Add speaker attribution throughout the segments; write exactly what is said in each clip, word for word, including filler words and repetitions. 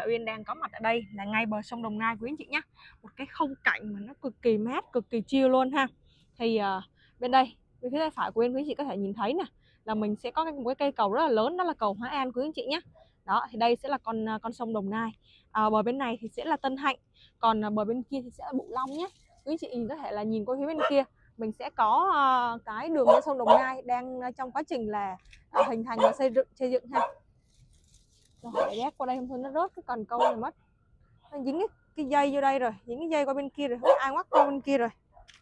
Speaker 1: Uyên đang có mặt ở đây là ngay bờ sông Đồng Nai quý anh chị nhé. Một cái khung cảnh mà nó cực kỳ mát, cực kỳ chill luôn ha. Thì uh, bên đây, bên phía tay phải của Uyên quý anh chị có thể nhìn thấy nè, là mình sẽ có một cái cây cầu rất là lớn, đó là cầu Hóa An quý anh chị nhé. Đó, thì đây sẽ là con con sông Đồng Nai. À, bờ bên này thì sẽ là Tân Hạnh, còn uh, bờ bên kia thì sẽ là Bửu Long nhé. Quý anh chị nhìn có thể là nhìn qua phía bên kia, mình sẽ có uh, cái đường lên sông Đồng Nai đang uh, trong quá trình là uh, hình thành và xây dựng xây dựng ha. Rồi ghét qua đây không thôi nó rớt cái cần câu này mất, nó dính cái, cái dây vô đây rồi, dính cái dây qua bên kia rồi, không ai ngoắt qua bên kia rồi.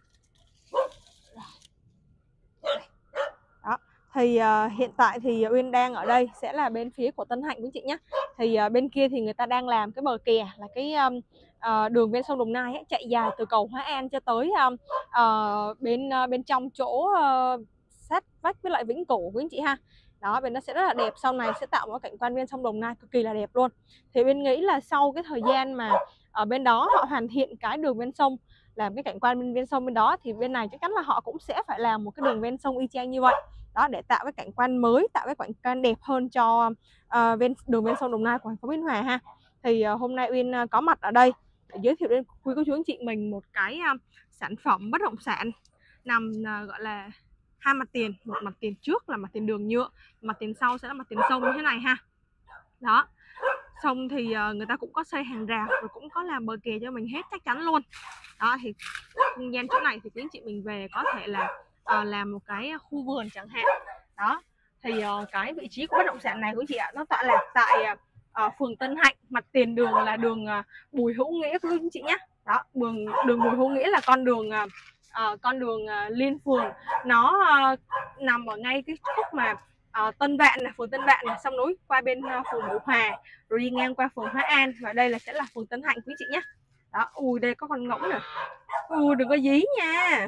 Speaker 1: Đó, thì uh, hiện tại thì Uyên đang ở đây sẽ là bên phía của Tân Hạnh quý chị nhé. Thì uh, bên kia thì người ta đang làm cái bờ kè, là cái um, uh, đường bên sông Đồng Nai ấy, chạy dài từ cầu Hóa An cho tới um, uh, bên uh, bên trong chỗ uh, sát vách với lại Vĩnh Cửu quý anh chị ha. Đó, bên nó sẽ rất là đẹp, sau này sẽ tạo một cảnh quan bên sông Đồng Nai cực kỳ là đẹp luôn. Thì Uyên nghĩ là sau cái thời gian mà ở bên đó họ hoàn thiện cái đường ven sông, làm cái cảnh quan bên ven sông bên đó, thì bên này chắc chắn là họ cũng sẽ phải làm một cái đường ven sông y chang như vậy. Đó, để tạo cái cảnh quan mới, tạo cái cảnh quan đẹp hơn cho uh, ven đường ven sông Đồng Nai của thành phố Biên Hòa ha. Thì uh, hôm nay Uyên uh, có mặt ở đây để giới thiệu đến quý cô chú anh chị mình một cái uh, sản phẩm bất động sản nằm uh, gọi là hai mặt tiền, một mặt tiền trước là mặt tiền đường nhựa, mặt tiền sau sẽ là mặt tiền sông như thế này ha. Đó, sông thì uh, người ta cũng có xây hàng rào rồi cũng có làm bờ kè cho mình hết chắc chắn luôn. Đó, thì không gian chỗ này thì quý anh chị mình về có thể là uh, làm một cái khu vườn chẳng hạn. Đó, thì uh, cái vị trí của bất động sản này quý chị ạ, nó tọa lạc tại uh, phường Tân Hạnh, mặt tiền đường là đường uh, Bùi Hữu Nghĩa quý anh chị nhé. Đó, đường đường Bùi Hữu Nghĩa là con đường uh, uh, con đường uh, liên phường, nó uh, nằm ở ngay cái khúc mà uh, Tân Vạn là phường Tân Vạn là xong nối qua bên uh, phường Bửu Hòa rồi đi ngang qua phường Hóa An, và đây là sẽ là phường Tân Hạnh quý chị nhé. Đó, ui đây có con ngỗng nè, ui đừng có dí nha.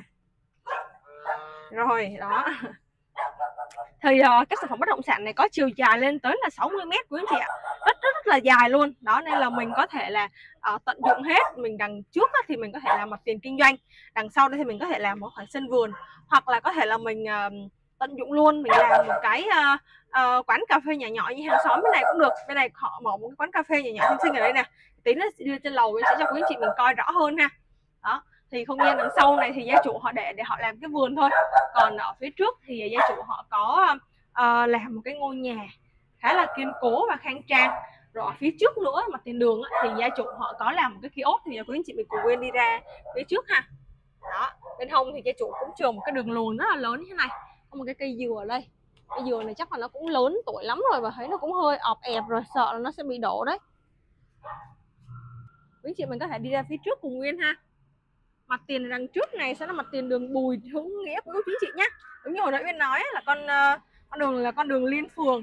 Speaker 1: Rồi đó, thì uh, các sản phẩm bất động sản này có chiều dài lên tới là sáu mươi mét quý anh chị ạ, rất, rất rất là dài luôn. Đó, nên là mình có thể là uh, tận dụng hết. Mình đằng trước á, thì mình có thể làm mặt tiền kinh doanh, đằng sau đây thì mình có thể làm một khoảng sân vườn, hoặc là có thể là mình uh, tận dụng luôn, mình làm một cái uh, uh, quán cà phê nhỏ nhỏ như hàng xóm bên này cũng được. Bên này họ mở một cái quán cà phê nhỏ nhỏ xinh xinh ở đây nè, tí nữa đưa trên lầu sẽ cho quý anh chị mình coi rõ hơn ha. Đó, thì không gian đằng sau này thì gia chủ họ để để họ làm cái vườn thôi, còn ở phía trước thì gia chủ họ có uh, làm một cái ngôi nhà khá là kiên cố và khang trang. Rồi ở phía trước nữa mặt tiền đường á, thì gia chủ họ có làm một cái kiosk, thì quý anh chị mình cùng quên đi ra phía trước ha. Đó, bên hông thì gia chủ cũng trồng một cái đường luồn rất là lớn như thế này, có một cái cây dừa ở đây. Cây dừa này chắc là nó cũng lớn tuổi lắm rồi, và thấy nó cũng hơi ọp ẹp rồi, sợ là nó sẽ bị đổ đấy. Quý anh chị mình có thể đi ra phía trước cùng Nguyên ha. Mặt tiền đằng trước này sẽ là mặt tiền đường Bùi Hữu Nghĩa của quý chị nhé. Đúng như hồi nãy Uyên nói là con uh, con đường là con đường liên phường.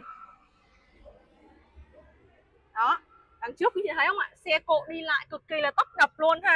Speaker 1: Đó, đằng trước quý chị thấy không ạ, xe cộ đi lại cực kỳ là tấp nập luôn ha.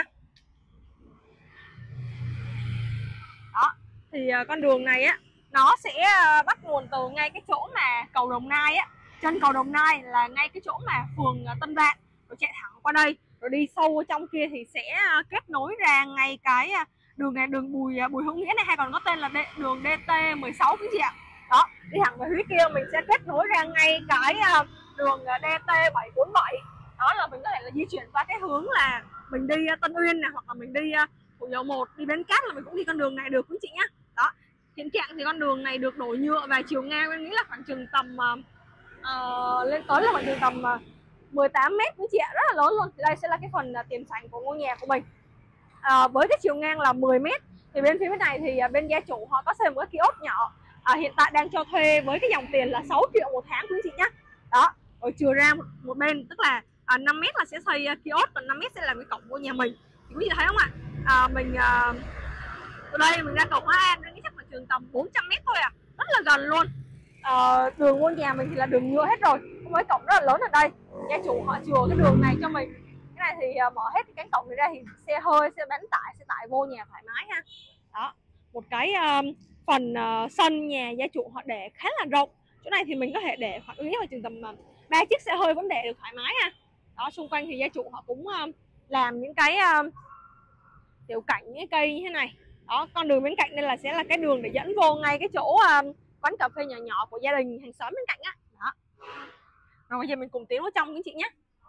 Speaker 1: Đó, thì uh, con đường này á, nó sẽ uh, bắt nguồn từ ngay cái chỗ mà cầu Đồng Nai á, chân cầu Đồng Nai là ngay cái chỗ mà phường uh, Tân Vạn, rồi chạy thẳng qua đây, rồi đi sâu ở trong kia thì sẽ uh, kết nối ra ngay cái uh, đường này, đường Bùi uh, Bùi Hữu Nghĩa này, hay còn có tên là D, đường D T mười sáu quý chị ạ. Đó, đi thẳng về phía kia mình sẽ kết nối ra ngay cái uh, đường uh, D T bảy bốn bảy. Đó là mình có thể là di chuyển qua cái hướng là mình đi uh, Tân Uyên này, hoặc là mình đi uh, Thủ Dầu Một, đi Bến Cát là mình cũng đi con đường này được quý chị nhé. Đó, hiện trạng thì con đường này được đổ nhựa và chiều ngang em nghĩ là khoảng chừng tầm uh, uh, lên tới là khoảng chừng tầm uh, mười tám mét quý chị ạ, rất là lớn luôn. Thì đây sẽ là cái phần uh, tiền sảnh của ngôi nhà của mình, uh, với cái chiều ngang là mười mét. Thì bên phía bên này thì uh, bên gia chủ họ có xây một cái kiosk nhỏ, uh, hiện tại đang cho thuê với cái dòng tiền là sáu triệu một tháng quý chị nhé. Đó, rồi chừa ra một, một bên, tức là uh, năm mét là sẽ xây uh, kiosk, còn năm mét sẽ là cái cổng của nhà mình. Thì quý vị thấy không ạ? À, mình uh, từ đây mình ra cầu Hóa An nó chắc là trường tầm bốn trăm mét thôi à, rất là gần luôn. À, đường ngôi nhà mình thì là đường nhựa hết rồi, có mấy cổng rất là lớn ở đây. Gia chủ họ chừa cái đường này cho mình. Cái này thì uh, mở hết cái cánh cổng này ra thì xe hơi, xe bán tải sẽ tải vô nhà thoải mái ha. Đó, một cái uh, phần uh, sân nhà gia chủ họ để khá là rộng. Chỗ này thì mình có thể để khoảng là chừng tầm ba uh, chiếc xe hơi vẫn để được thoải mái ha. Đó, xung quanh thì gia chủ họ cũng uh, làm những cái uh, tiểu cảnh, những cây như thế này. Đó, con đường bên cạnh đây là sẽ là cái đường để dẫn vô ngay cái chỗ uh, quán cà phê nhỏ nhỏ của gia đình hàng xóm bên cạnh á. Đó. Rồi bây giờ mình cùng tiến vào trong quý chị nhé.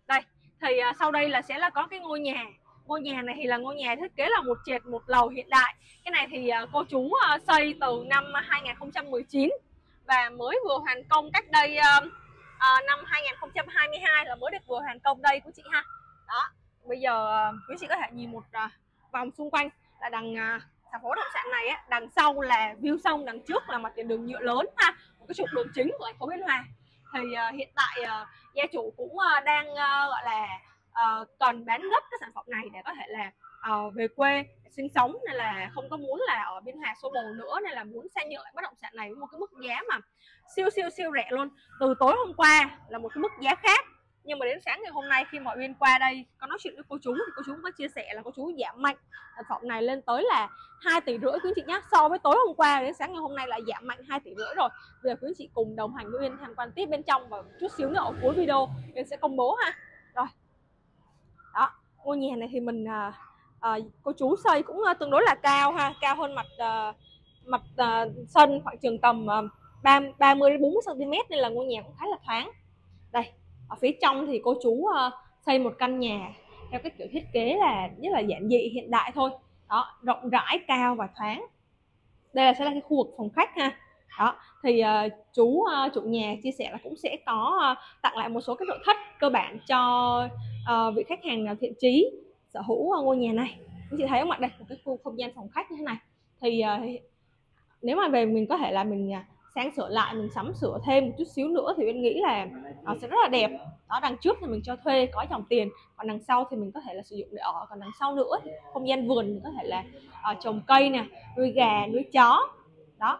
Speaker 1: Đây thì uh, sau đây là sẽ là có cái ngôi nhà. Ngôi nhà này thì là ngôi nhà thiết kế là một trệt một lầu hiện đại. Cái này thì uh, cô chú uh, xây từ năm hai nghìn không trăm mười chín và mới vừa hoàn công cách đây uh, uh, năm hai nghìn không trăm hai mươi hai là mới được vừa hoàn công đây quý chị ha. Đó, bây giờ uh, quý chị có thể nhìn một uh, vòng xung quanh là đằng uh, thành phố bất động sản này á, đằng sau là view sông, đằng trước là mặt tiền đường nhựa lớn ha, một cái trục đường chính của thành phố Biên Hòa. Thì uh, hiện tại uh, gia chủ cũng uh, đang uh, gọi là uh, cần bán gấp cái sản phẩm này để có thể là uh, về quê sinh sống, nên là không có muốn là ở Biên Hòa Xô Bồ nữa, nên là muốn sang nhượng lại bất động sản này với một cái mức giá mà siêu siêu siêu rẻ luôn. Từ tối hôm qua là một cái mức giá khác, nhưng mà đến sáng ngày hôm nay khi mọi Uyên qua đây có nói chuyện với cô chú thì cô chú cũng có chia sẻ là cô chú giảm mạnh sản phẩm này lên tới là hai tỷ rưỡi quý chị nhé. So với tối hôm qua đến sáng ngày hôm nay là giảm mạnh hai tỷ rưỡi rồi. Bây giờ quý chị cùng đồng hành với Uyên tham quan tiếp bên trong, và chút xíu nữa ở cuối video Uyên sẽ công bố ha. Rồi đó, ngôi nhà này thì mình à, à, cô chú xây cũng à, tương đối là cao ha, cao hơn mặt à, mặt à, sân khoảng chừng tầm à, ba mươi đến bốn mươi xăng ti mét, nên là ngôi nhà cũng khá là thoáng. Đây, ở phía trong thì cô chú uh, xây một căn nhà theo cái kiểu thiết kế là rất là giản dị hiện đại thôi. Đó, rộng rãi, cao và thoáng. Đây là sẽ là cái khu vực phòng khách ha. Đó, thì uh, chú uh, chủ nhà chia sẻ là cũng sẽ có uh, tặng lại một số cái nội thất cơ bản cho uh, vị khách hàng nào thiện chí sở hữu uh, ngôi nhà này. Các chị thấy không ạ? Đây, một cái khu không gian phòng khách như thế này. Thì uh, nếu mà về mình có thể là mình uh, sáng sửa lại, mình sắm sửa thêm một chút xíu nữa thì em nghĩ là nó sẽ rất là đẹp. Đó, đằng trước thì mình cho thuê có dòng tiền, còn đằng sau thì mình có thể là sử dụng để ở. Còn đằng sau nữa không gian vườn mình có thể là uh, trồng cây nè, nuôi gà, nuôi chó. Đó.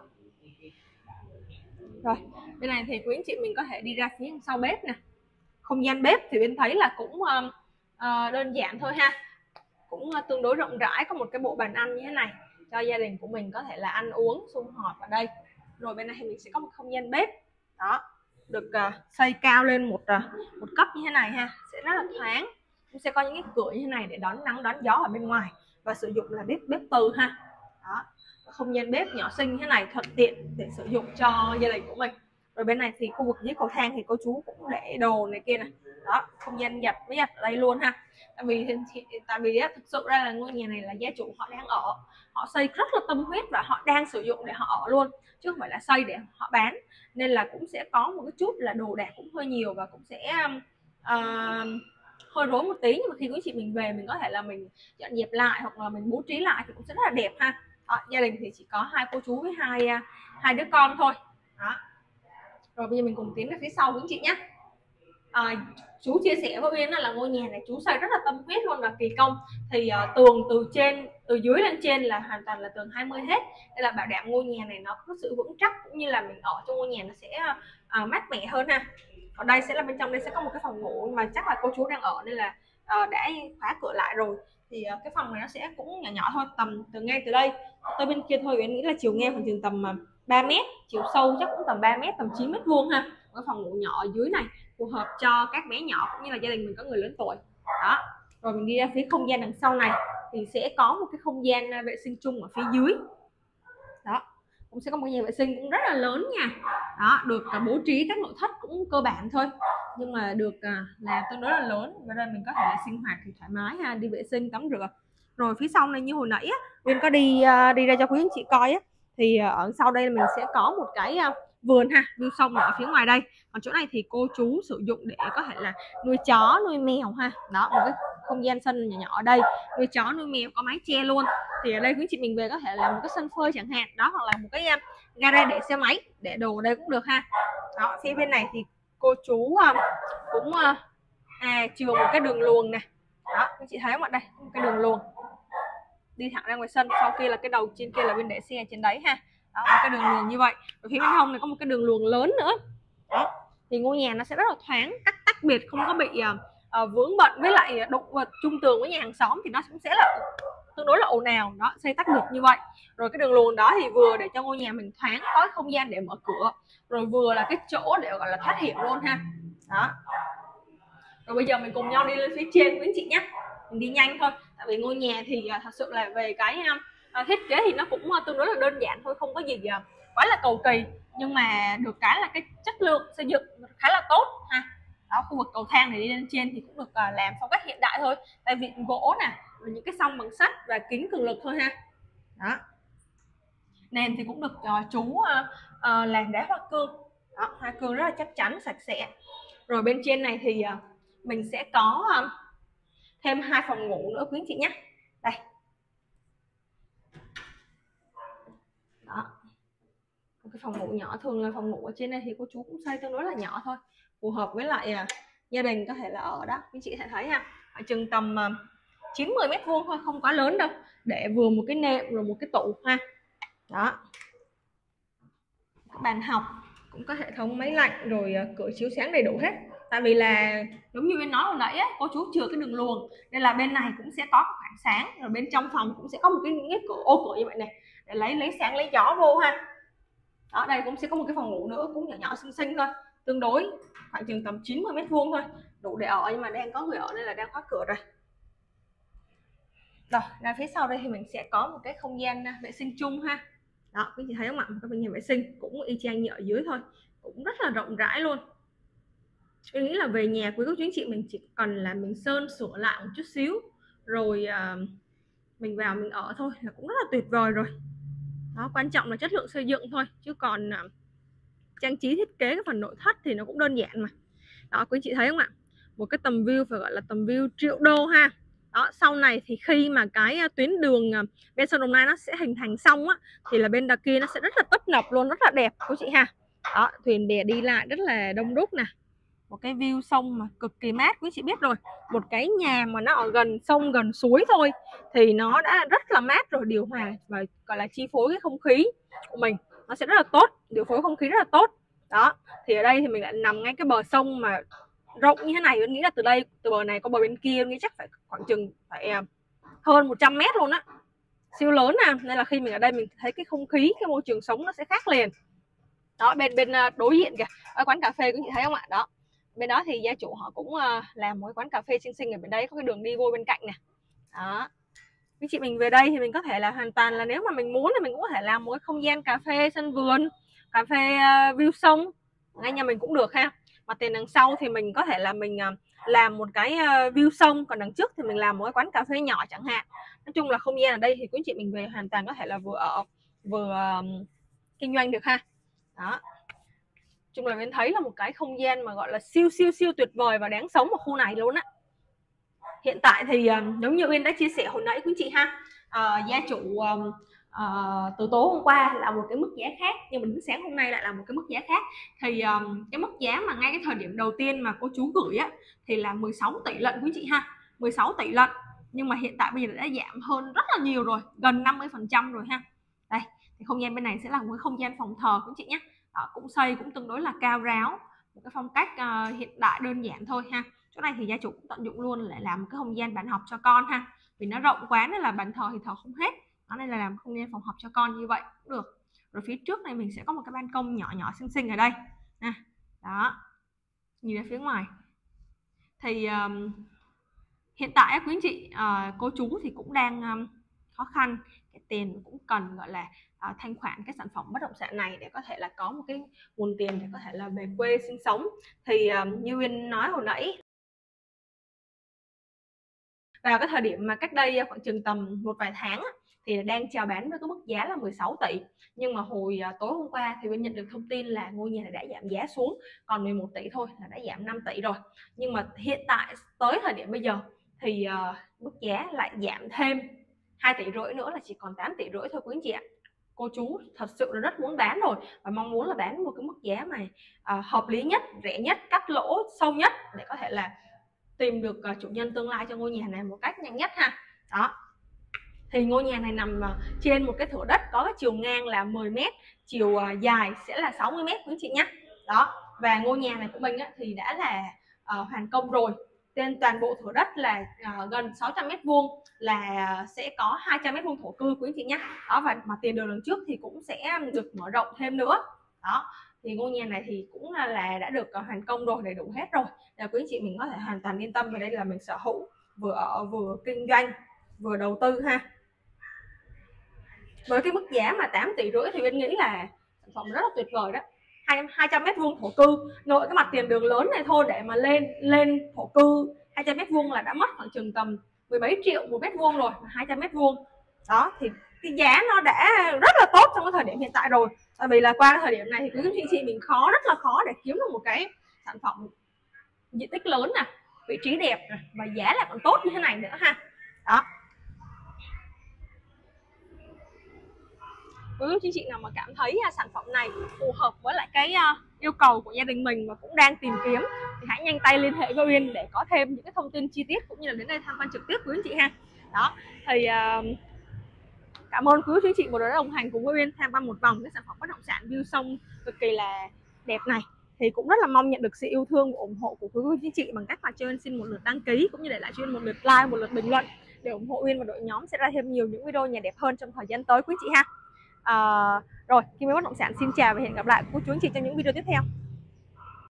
Speaker 1: Rồi, bên này thì quý anh chị mình có thể đi ra phía sau bếp nè. Không gian bếp thì bên thấy là cũng uh, uh, đơn giản thôi ha. Cũng uh, tương đối rộng rãi, có một cái bộ bàn ăn như thế này cho gia đình của mình có thể là ăn uống sum họp ở đây. Rồi bên này thì mình sẽ có một không gian bếp. Đó, được uh, xây cao lên một uh, một cấp như thế này ha, sẽ rất là thoáng. Cũng sẽ có những cái cửa như thế này để đón nắng đón gió ở bên ngoài, và sử dụng là bếp bếp từ ha. Đó, không gian bếp nhỏ xinh như thế này thuận tiện để sử dụng cho gia đình của mình. Rồi bên này thì khu vực dưới cầu thang thì cô chú cũng để đồ này kia này. Đó, không gian giặt với giặt ở đây luôn ha. Tại vì tại vì á, thực sự ra là ngôi nhà này là gia chủ họ đang ở, họ xây rất là tâm huyết và họ đang sử dụng để họ ở luôn, chứ không phải là xây để họ bán. Nên là cũng sẽ có một cái chút là đồ đạc cũng hơi nhiều và cũng sẽ uh, hơi rối một tí, nhưng mà khi quý chị mình về mình có thể là mình dọn dẹp lại hoặc là mình bố trí lại thì cũng sẽ rất là đẹp ha. Đó, gia đình thì chỉ có hai cô chú với hai hai đứa con thôi. Đó. Rồi bây giờ mình cùng tiến về phía sau quý chị nhé. À, chú chia sẻ với Uyên là ngôi nhà này chú xây rất là tâm huyết luôn và kỳ công. Thì uh, tường từ trên từ dưới lên trên là hoàn toàn là tường hai mươi hết, nên là bảo đảm ngôi nhà này nó có sự vững chắc, cũng như là mình ở trong ngôi nhà nó sẽ uh, mát mẻ hơn ha. Ở đây sẽ là bên trong đây sẽ có một cái phòng ngủ, mà chắc là cô chú đang ở nên là uh, đã khóa cửa lại rồi. Thì uh, cái phòng này nó sẽ cũng nhỏ nhỏ thôi, tầm từ ngay từ đây tới bên kia thôi. Uyên nghĩ là chiều ngang khoảng chừng tầm uh, ba mét, chiều sâu chắc cũng tầm ba mét, tầm chín mét vuông ha. Cái phòng ngủ nhỏ ở dưới này phù hợp cho các bé nhỏ cũng như là gia đình mình có người lớn tuổi. Đó. Rồi mình đi ra phía không gian đằng sau này thì sẽ có một cái không gian vệ sinh chung ở phía dưới. Đó, cũng sẽ có một nhà vệ sinh cũng rất là lớn nha. Đó, được bố trí các nội thất cũng cơ bản thôi, nhưng mà được làm tương đối là lớn, và đây mình có thể là sinh hoạt thì thoải mái ha, đi vệ sinh tắm rửa. Rồi phía sau này như hồi nãy á, Uyên có đi đi ra cho quý anh chị coi á, thì ở sau đây mình sẽ có một cái vườn ha, view sông ở phía ngoài đây. Còn chỗ này thì cô chú sử dụng để có thể là nuôi chó, nuôi mèo ha. Đó, một cái không gian sân nhỏ nhỏ ở đây, nuôi chó, nuôi mèo, có mái che luôn. Thì ở đây quý chị mình về có thể là một cái sân phơi chẳng hạn, đó, hoặc là một cái gara để xe máy, để đồ ở đây cũng được ha. Đó, phía bên này thì cô chú cũng à chừa một cái đường luồng nè. Đó, quý chị thấy không ạ? Đây, một cái đường luồng đi thẳng ra ngoài sân, sau kia là cái đầu trên kia là bên để xe trên đấy ha. Đó, một cái đường luồng như vậy. Ở phía bên hông này có một cái đường luồng lớn nữa. Đó, thì ngôi nhà nó sẽ rất là thoáng, cách tách biệt, không có bị uh, uh, vướng bận với lại động vật chung tường với nhà hàng xóm, thì nó cũng sẽ là tương đối là ồn ào. Đó, xây tách biệt như vậy. Rồi cái đường luồng đó thì vừa để cho ngôi nhà mình thoáng, có không gian để mở cửa, rồi vừa là cái chỗ để gọi là thoát hiểm luôn ha. Đó. Rồi bây giờ mình cùng nhau đi lên phía trên quý anh chị nhé. Mình đi nhanh thôi, tại vì ngôi nhà thì uh, thật sự là về cái uh, thiết kế thì nó cũng uh, tương đối là đơn giản thôi, không có gì uh, quá là cầu kỳ, nhưng mà được cái là cái chất lượng xây dựng khá là tốt ha. Đó, khu vực cầu thang này đi lên trên thì cũng được uh, làm phong cách hiện đại thôi, tại vì gỗ nè, những cái song bằng sắt và kính cường lực thôi ha. Đó, nền thì cũng được uh, chú uh, uh, làm đá hoa cương. Đó, hoa cương rất là chắc chắn, sạch sẽ. Rồi bên trên này thì uh, mình sẽ có uh, thêm hai phòng ngủ nữa quý anh chị nhé. Đây. Đó, một cái phòng ngủ nhỏ, thường là phòng ngủ ở trên đây thì cô chú cũng xây tương đối là nhỏ thôi, phù hợp với lại uh, gia đình có thể là ở đó. Quý chị thể thấy ha, ở chừng tầm uh, chín mươi mét vuông thôi, không quá lớn đâu, để vừa một cái nệm rồi một cái tủ ha. Đó, bàn học cũng có hệ thống máy lạnh rồi uh, cửa chiếu sáng đầy đủ hết. Tại vì là giống như bên nói hồi nãy á, cô chú chừa cái đường luồng nên là bên này cũng sẽ có cái khoảng sáng, rồi bên trong phòng cũng sẽ có một cái những cái cửa ô cửa như vậy này để lấy lấy sáng lấy gió vô ha. Đó, đây cũng sẽ có một cái phòng ngủ nữa, cũng nhỏ nhỏ xinh xinh thôi, tương đối khoảng chừng tầm chín mươi mét vuông thôi, đủ để ở, nhưng mà đang có người ở nên là đang khóa cửa rồi. Rồi ra phía sau đây thì mình sẽ có một cái không gian vệ sinh chung ha. Đó, quý chị thấy không ạ, một cái nhà vệ sinh cũng y chang như ở dưới thôi, cũng rất là rộng rãi luôn. Tôi nghĩ là về nhà quý cô chú anh chị mình chỉ cần là mình sơn sửa lại một chút xíu rồi uh, mình vào mình ở thôi là cũng rất là tuyệt vời rồi. Đó, quan trọng là chất lượng xây dựng thôi, chứ còn uh, trang trí thiết kế cái phần nội thất thì nó cũng đơn giản mà. Đó, quý chị thấy không ạ, một cái tầm view phải gọi là tầm view triệu đô ha. Đó, sau này thì khi mà cái tuyến đường bên sông Đồng Nai nó sẽ hình thành xong á, thì là bên đằng kia nó sẽ rất là tấp nập luôn, rất là đẹp quý chị ha. Đó, thuyền bè đi lại rất là đông đúc nè, một cái view sông mà cực kỳ mát. Quý chị biết rồi, một cái nhà mà nó ở gần sông gần suối thôi thì nó đã rất là mát rồi, điều hòa và gọi là chi phối cái không khí của mình nó sẽ rất là tốt, điều phối không khí rất là tốt. Đó, thì ở đây thì mình lại nằm ngay cái bờ sông mà rộng như thế này, tôi nghĩ là từ đây từ bờ này qua bờ bên kia nghĩ chắc phải khoảng chừng phải hơn một trăm mét luôn á, siêu lớn nè, nên là khi mình ở đây mình thấy cái không khí, cái môi trường sống nó sẽ khác liền. Đó, bên bên đối diện kìa, ở quán cà phê quý chị thấy không ạ? Đó, bên đó thì gia chủ họ cũng uh, làm một cái quán cà phê xinh xinh ở bên đây, có cái đường đi vô bên cạnh nè. Đó, quý chị mình về đây thì mình có thể là hoàn toàn là nếu mà mình muốn thì mình cũng có thể làm một cái không gian cà phê sân vườn, cà phê uh, view sông ngay nhà mình cũng được ha. Mà tiền đằng sau thì mình có thể là mình uh, làm một cái uh, view sông, còn đằng trước thì mình làm một cái quán cà phê nhỏ chẳng hạn. Nói chung là không gian ở đây thì quý chị mình về hoàn toàn có thể là vừa ở vừa uh, kinh doanh được ha. Đó, chung là mình thấy là một cái không gian mà gọi là siêu siêu siêu tuyệt vời và đáng sống ở khu này luôn á. Hiện tại thì uh, giống như Uyên đã chia sẻ hồi nãy quý chị ha, uh, gia chủ uh, uh, từ tối hôm qua là một cái mức giá khác, nhưng mà đến sáng hôm nay lại là một cái mức giá khác. Thì um, cái mức giá mà ngay cái thời điểm đầu tiên mà cô chú gửi á thì là mười sáu tỷ lận quý chị ha, mười sáu tỷ lận, nhưng mà hiện tại bây giờ đã giảm hơn rất là nhiều rồi, gần năm mươi phần trăm rồi ha. Đây, thì không gian bên này sẽ là một cái không gian phòng thờ quý chị nhé. Đó, cũng xây cũng tương đối là cao ráo, một cái phong cách uh, hiện đại đơn giản thôi ha. Chỗ này thì gia chủ cũng tận dụng luôn lại làm một cái không gian bàn học cho con ha, vì nó rộng quá nên là bàn thờ thì thờ không hết, đó nên là làm không gian phòng học cho con như vậy cũng được. Rồi phía trước này mình sẽ có một cái ban công nhỏ nhỏ xinh xinh ở đây nè. Đó, nhìn ra phía ngoài thì um, hiện tại quý anh chị uh, cô chú thì cũng đang um, khó khăn, cái tiền cũng cần gọi là uh, thanh khoản cái sản phẩm bất động sản này để có thể là có một cái nguồn tiền để có thể là về quê sinh sống. Thì um, như Uyên nói hồi nãy, vào cái thời điểm mà cách đây khoảng chừng tầm một vài tháng thì đang chào bán với cái mức giá là mười sáu tỷ, nhưng mà hồi tối hôm qua thì Uyên nhận được thông tin là ngôi nhà này đã giảm giá xuống còn mười một tỷ thôi, là đã giảm năm tỷ rồi. Nhưng mà hiện tại tới thời điểm bây giờ thì uh, mức giá lại giảm thêm hai tỷ rưỡi nữa, là chỉ còn tám tỷ rưỡi thôi quý anh chị ạ. Cô chú thật sự là rất muốn bán rồi và mong muốn là bán một cái mức giá mà uh, hợp lý nhất, rẻ nhất, cắt lỗ sâu nhất để có thể là tìm được uh, chủ nhân tương lai cho ngôi nhà này một cách nhanh nhất ha. Đó, thì ngôi nhà này nằm uh, trên một cái thửa đất có cái chiều ngang là mười mét, chiều uh, dài sẽ là sáu mươi mét quý chị nhé. Đó, và ngôi nhà này của mình á, thì đã là uh, hoàn công rồi. Trên toàn bộ thửa đất là uh, gần sáu trăm mét vuông, là sẽ có hai trăm mét vuông thổ cư quý chị nhé. Đó, và mà tiền đường đằng trước thì cũng sẽ được mở rộng thêm nữa. Đó, thì ngôi nhà này thì cũng là, là đã được uh, hoàn công rồi, đầy đủ hết rồi. Là quý chị mình có thể hoàn toàn yên tâm về đây là mình sở hữu, vừa ở vừa kinh doanh vừa đầu tư ha. Với cái mức giá mà tám tỷ rưỡi thì bên nghĩ là sản phẩm rất là tuyệt vời đó. hai trăm mét vuông thổ cư, nội cái mặt tiền đường lớn này thôi để mà lên lên thổ cư hai trăm mét vuông là đã mất khoảng chừng tầm mười mấy triệu một mét vuông rồi, hai trăm mét vuông. Đó thì cái giá nó đã rất là tốt trong cái thời điểm hiện tại rồi. Tại vì là qua cái thời điểm này thì quý anh chị mình khó, rất là khó để kiếm được một cái sản phẩm diện tích lớn nè, vị trí đẹp nè, và giá lại còn tốt như thế này nữa ha. Đó. Quý anh chị nào mà cảm thấy uh, sản phẩm này phù hợp với lại cái uh, yêu cầu của gia đình mình và cũng đang tìm kiếm thì hãy nhanh tay liên hệ với Uyên để có thêm những cái thông tin chi tiết cũng như là đến đây tham quan trực tiếp quý anh chị ha. Đó thì uh, cảm ơn quý anh chị một đã đồng hành cùng với Uyên tham quan một vòng cái sản phẩm bất động sản view sông cực kỳ là đẹp này. Thì cũng rất là mong nhận được sự yêu thương và ủng hộ của quý anh chị bằng cách là cho Uyên xin một lượt đăng ký cũng như để lại cho Uyên một lượt like, một lượt bình luận để ủng hộ Uyên và đội nhóm sẽ ra thêm nhiều những video nhà đẹp hơn trong thời gian tới quý anh chị ha. À, rồi, Kim May bất động sản xin chào và hẹn gặp lại quý chú anh chị trong những video tiếp theo.